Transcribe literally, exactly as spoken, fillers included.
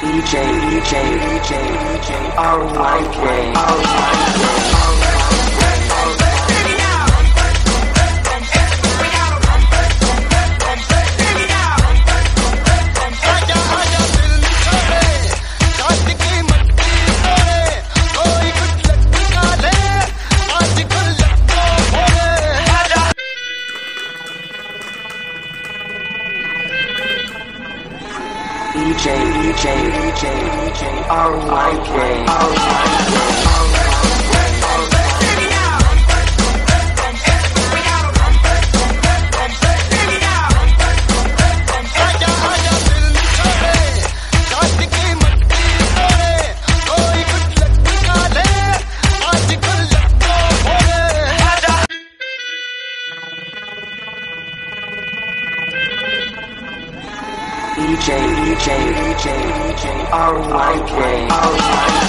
E J, E J, E J, E J, R Y K, R Y K. E J, E J, E J, E J, R Y K, R Y K. E J, E J, E J, E J, R Y K, R Y K.